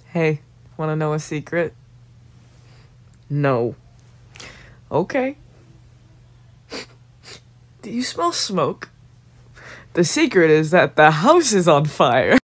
Hey, wanna know a secret? No. Okay. Do you smell smoke? The secret is that the house is on fire.